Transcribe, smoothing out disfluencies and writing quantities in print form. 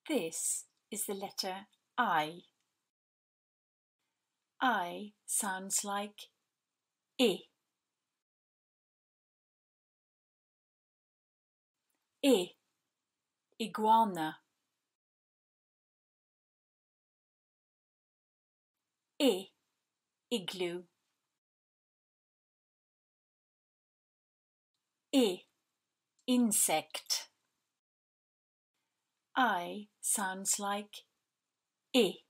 This is the letter I. I sounds like I. I, iguana. I, igloo. I, insect. I sounds like I.